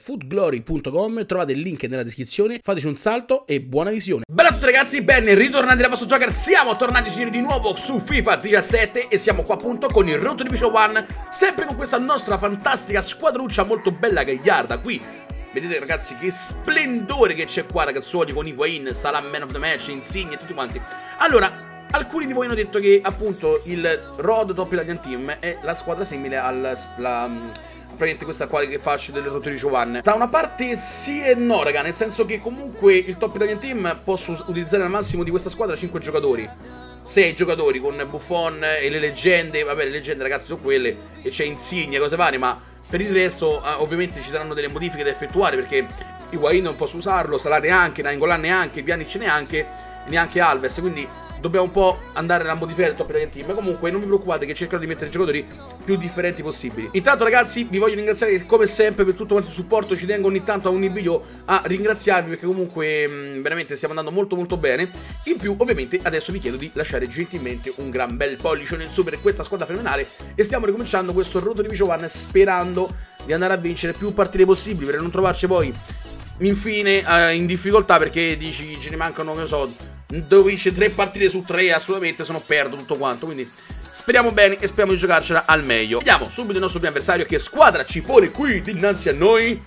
foodglory.com, trovate il link nella descrizione, fateci un salto e buona visione. Bella a tutti ragazzi, ben ritornati da vostro Joker, siamo tornati signori di nuovo su FIFA 17 e siamo qua appunto con il Road to Division 1, sempre con questa nostra fantastica squadruccia molto bella gagliarda qui. Vedete ragazzi che splendore che c'è qua ragazzuoli, con Higuain, Salah Man of the Match, Insigne e tutti quanti. Allora, alcuni di voi hanno detto che appunto il Road Top Italian Team è la squadra simile praticamente questa qua che faccio del Road to Division 1. Da una parte sì e no raga, nel senso che comunque il Top Italian Team posso utilizzare al massimo di questa squadra 5 giocatori, 6 giocatori con Buffon e le leggende. Vabbè, le leggende ragazzi sono quelle e c'è Insigne, cose varie, ma per il resto ovviamente ci saranno delle modifiche da effettuare, perché Higuain non posso usarlo, Salah neanche, Nainggolan neanche, Pjanic neanche Alves, quindi dobbiamo un po' andare a modificare il Top Italian Team. Comunque non vi preoccupate che cercherò di mettere giocatori più differenti possibili. Intanto ragazzi vi voglio ringraziare come sempre per tutto quanto il supporto. Ci tengo ogni tanto a ogni video a ringraziarvi, perché comunque veramente stiamo andando molto bene. In più ovviamente adesso vi chiedo di lasciare gentilmente un gran bel pollice in su per questa squadra fenomenale. E stiamo ricominciando questo Road to Division 1 sperando di andare a vincere più partite possibili, per non trovarci poi infine in difficoltà, perché dici ce ne mancano, che ne so, devo vincere 3 partite su 3 assolutamente, se no perdo tutto quanto. Quindi speriamo bene e speriamo di giocarcela al meglio. Vediamo subito il nostro primo avversario, che squadra ci pone qui dinanzi a noi.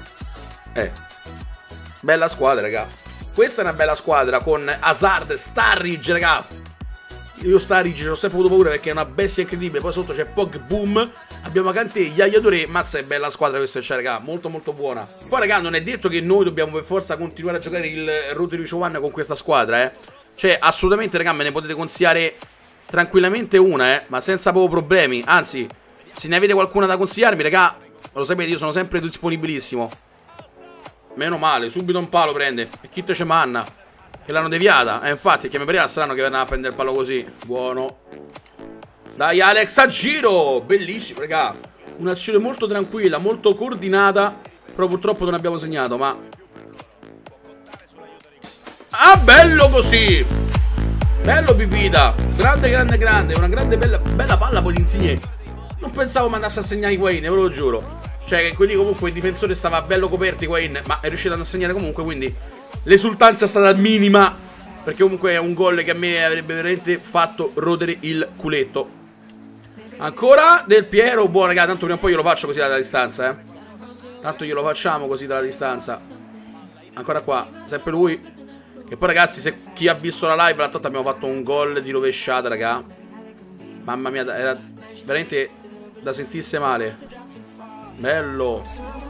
Bella squadra raga, questa è una bella squadra con Hazard, Sturridge raga. Io Sturridge ci ho sempre avuto paura perché è una bestia incredibile. Poi sotto c'è Pogboom, abbiamo Kanté, Yaya Touré. Mazza è bella squadra questa, c'è raga, molto buona. Poi raga non è detto che noi dobbiamo per forza continuare a giocare il Road to Division 1 con questa squadra Cioè assolutamente raga me ne potete consigliare tranquillamente una ma senza proprio problemi. Anzi, se ne avete qualcuna da consigliarmi raga, lo sapete, io sono sempre disponibilissimo. Meno male, subito un palo prende. E chi te ce manna? Che l'hanno deviata. Infatti, che mi pareva strano che veniva a prendere il palo così. Buono. Dai Alex a giro. Bellissimo raga. Un'azione molto tranquilla, molto coordinata. Però purtroppo non abbiamo segnato, ma bello così. Bello Pipita. Grande. Una grande bella palla poi di Insigne. Non pensavo mandasse a segnare Higuain, ve lo giuro. Cioè che quelli comunque il difensore stava bello coperto Higuain, ma è riuscito a segnare comunque, quindi l'esultanza è stata minima, perché comunque è un gol che a me avrebbe veramente fatto rodere il culetto. Ancora Del Piero, buono raga, tanto prima o poi io lo faccio così dalla distanza Tanto glielo facciamo così dalla distanza. Ancora qua, sempre lui. Che poi ragazzi, se chi ha visto la live, l'altro abbiamo fatto un gol di rovesciata raga. Mamma mia, era veramente da sentirsi male. Bello.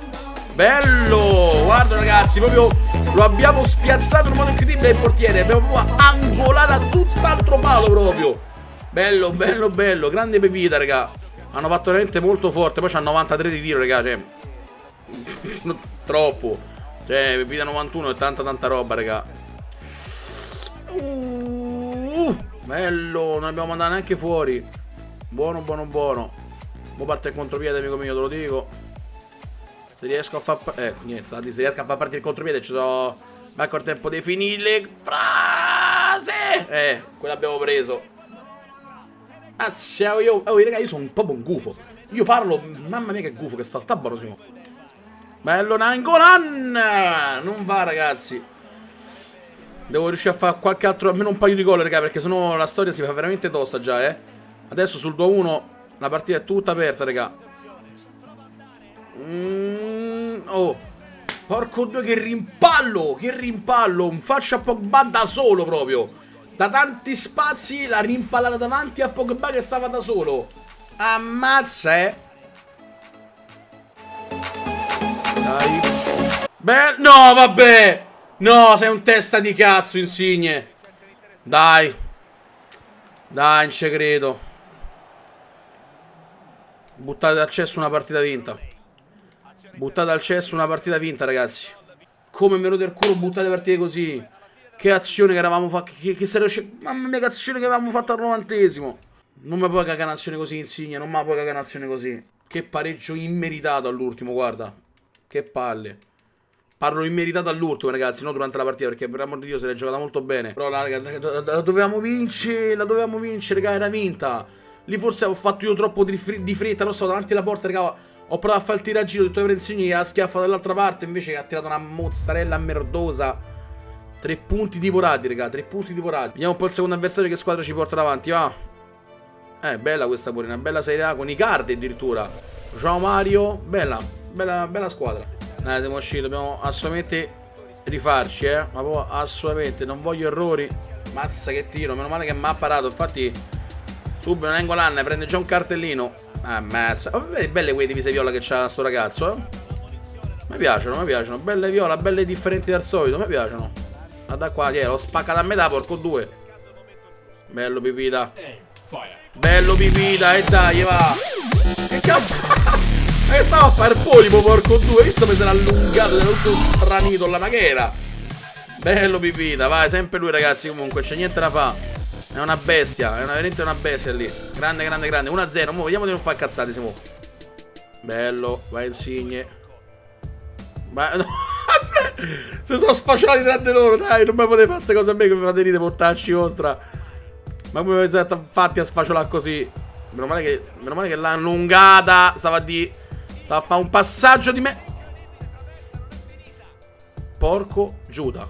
Guarda ragazzi, proprio lo abbiamo spiazzato in un modo incredibile il portiere. Abbiamo proprio angolato a tutt'altro palo proprio. Bello. Grande Pepita raga. Hanno fatto veramente molto forte. Poi c'ha 93 di tiro raga, cioè troppo. Cioè Pepita 91 e tanta roba raga. Bello. Non abbiamo mandato neanche fuori. Buono. Mo parte il contropiede amico mio, te lo dico. Se riesco a far niente, se riesco a far partire il contropiede ci so. Manco il tempo di finire frase. Quello abbiamo preso. Raga, io sono proprio un gufo. Io parlo, mamma mia che gufo che sta barosimo. Bello Nainggolan. Non va ragazzi. Devo riuscire a fare qualche altro, almeno un paio di gol raga, perché sennò la storia si fa veramente tosta già Adesso sul 2-1 la partita è tutta aperta raga. Oh, porco due, che rimpallo. Un faccia a Pogba da solo proprio. Da tanti spazi la rimpallata davanti a Pogba che stava da solo. Ammazza Dai. No vabbè. No, sei un testa di cazzo Insigne. Dai, non ci credo. Buttate al cesso una partita vinta. Ragazzi. Come me lo del culo buttate le partite così. Che azione che eravamo fatti. Mamma mia che azione che avevamo fatto al 90esimo. Non mi puoi cagare un'azione così Insigne. Non mi puoi cagare un'azione così. Che pareggio immeritato all'ultimo, guarda. Che palle. Parlo immeritato all'ultimo, ragazzi, non durante la partita, perché per amor di Dio se l'è giocata molto bene. Però la dovevamo vincere, raga, era vinta. Lì forse ho fatto io troppo di fretta, però stavo davanti alla porta, raga. Ho provato a fare il tiraggiro, ho detto Prenzini che ha schiaffato dall'altra parte, invece che ha tirato una mozzarella merdosa. 3 punti divorati, raga, 3 punti divorati. Vediamo un po' il secondo avversario che squadra ci porta davanti, va. Bella questa pure, una bella Serie A con i card addirittura. Ciao Mario, bella squadra. Dai, siamo usciti, dobbiamo assolutamente rifarci, Ma poi assolutamente, non voglio errori. Mazza che tiro, meno male che mi ha parato, infatti subito Nengolan prende già un cartellino. Ammazza. Belle quelle divise viola che c'ha sto ragazzo, Mi piacciono, belle viola, belle differenti dal solito, mi piacciono. Guarda qua, l'ho spaccato a metà, porco due. Bello pipita. Bello pipita, e dai, va. Che cazzo? Stavo a fare il polipo, porco due. Visto mi sono allungato, era tutto stranito là, ma che era? Bello pipita, vai, sempre lui ragazzi, comunque, c'è niente da fa. È una bestia, è veramente una bestia lì. Grande, grande, grande, 1-0, mo vediamo di non far cazzate, Simo. Bello, vai Insigne. Ma no, aspetta, se sono sfacciolati tra di loro, dai, non mi potete fare queste cose a me che mi fate ride, portacci vostra. Ma come vi siete fatti a sfacciolare così? Meno male che l'ha allungata. Stava a fare un passaggio di me. Porco Giuda.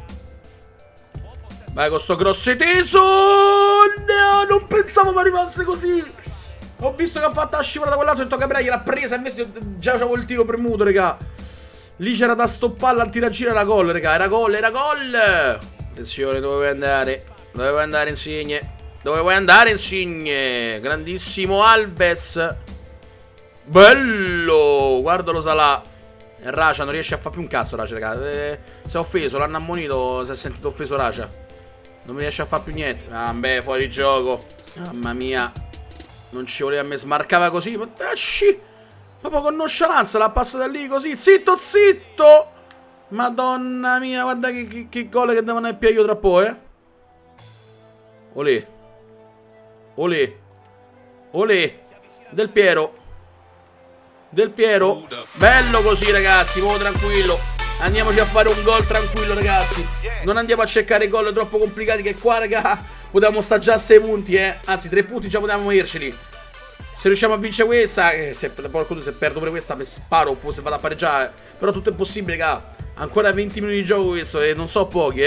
Vai con sto grosso teso. No, non pensavo mi arrivasse così. Ho visto che ha fatto la scivola da quell'altro, ho detto Gabriele l'ha presa, invece già avevo il tiro premuto, raga. Lì c'era da stoppare al tiraggiro, era gol, raga, era gol, era gol. Attenzione, dove vuoi andare? Dove vuoi andare, Insigne? Dove vuoi andare, Insigne? Grandissimo Alves. Bello, guardalo Salah. E Racia non riesce a fare più un cazzo, Racia, raga. Si è offeso, l'hanno ammonito, si è sentito offeso Racia. Non mi riesce a fare più niente. Ah, beh, fuori gioco. Mamma mia. Non ci voleva, me smarcava così. Ma tasci. Proprio con nonchalance l'ha passata lì così. Zitto, zitto. Madonna mia, guarda che gol che devono essere io tra poco, Olè. Olè. Olè. Del Piero. Del Piero. Bello così, ragazzi, molto tranquillo. Andiamoci a fare un gol tranquillo, ragazzi. Non andiamo a cercare gol troppo complicati, che qua, raga, potevamo stare già a 6 punti, Anzi, 3 punti già potevamo averceli. Se riusciamo a vincere questa, se perdo pure questa, mi sparo, oppure se vado a pareggiare. Però tutto è possibile, raga. Ancora 20 minuti di gioco questo, e non so pochi,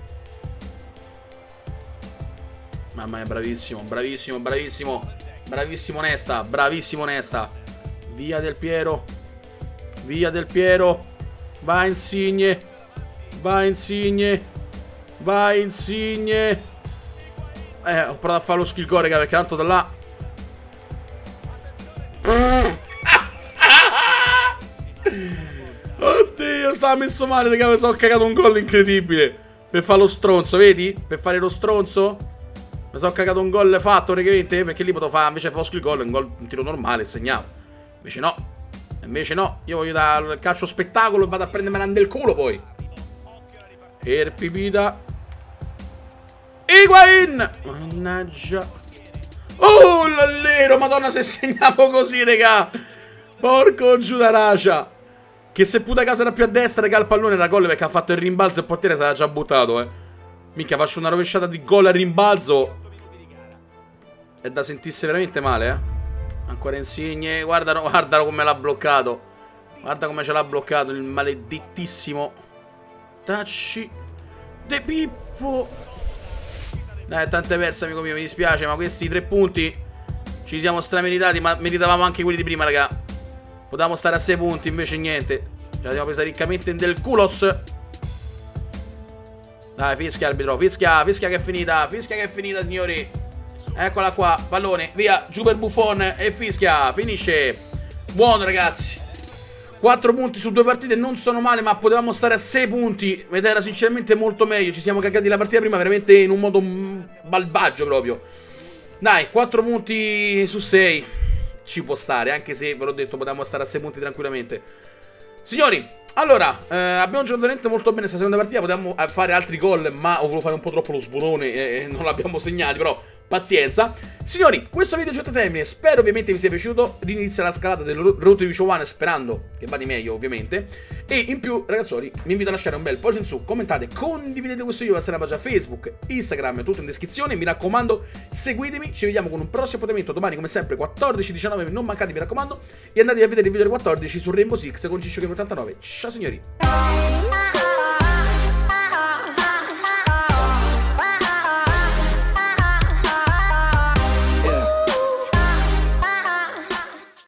Mamma mia, bravissimo, bravissimo, bravissimo. Bravissimo Nesta, bravissimo Nesta. Via Del Piero. Via Del Piero. Vai Insigne. Vai Insigne. Vai Insigne. Ho provato a fare lo skill core, raga, perché tanto da là. Oddio, stava messo male, raga, mi sono cagato un gol incredibile. Per fare lo stronzo, vedi? Per fare lo stronzo. Mi sono cagato un gol fatto, praticamente, perché lì potevo fare, invece fare lo skill goal, un tiro normale, segnavo. Invece no. Invece no. Io voglio dare il calcio spettacolo e vado a prendermela nel culo poi. Pipita. Higuain. Mannaggia. Oh, l'allero. Madonna, se segnavo così, raga. Porco Giuda Racia. Che se puta casa era più a destra, raga, il pallone era gol, perché ha fatto il rimbalzo e il portiere si era già buttato, Minchia, faccio una rovesciata di gol al rimbalzo. È da sentirsi veramente male, Ancora Insigne. Guardalo, guardalo come l'ha bloccato. Guarda come ce l'ha bloccato il maledettissimo Tacci De Pippo. Dai, tante perse, amico mio, mi dispiace, ma questi 3 punti ci siamo strameritati, ma meritavamo anche quelli di prima, raga. Potevamo stare a 6 punti, invece niente. Ce la siamo presa riccamente del culos. Dai, fischia arbitro, fischia che è finita. Fischia che è finita, signori. Eccola qua, pallone, via, giù per Buffon e fischia, finisce. Buono, ragazzi. 4 punti su 2 partite non sono male, ma potevamo stare a 6 punti ed era sinceramente molto meglio. Ci siamo cagati la partita prima veramente in un modo malvagio proprio. Dai, 4 punti su 6 ci può stare, anche se ve l'ho detto, potevamo stare a 6 punti tranquillamente. Signori, allora, abbiamo giocato veramente molto bene questa seconda partita. Potevamo fare altri gol, ma ho voluto fare un po' troppo lo sburone e non l'abbiamo segnati, però pazienza. Signori, questo video è giunto a termine, spero ovviamente vi sia piaciuto. Rinizia la scalata del Road to Division 1 sperando che vada meglio ovviamente. E in più ragazzoli vi invito a lasciare un bel pollice in su, commentate, condividete questo video sulla pagina Facebook, Instagram, tutto in descrizione. Mi raccomando, seguitemi, ci vediamo con un prossimo appuntamento domani come sempre 14-19, non mancate mi raccomando. E andate a vedere il video del 14 su Rainbow Six con Ciccio Game 89. Ciao signori.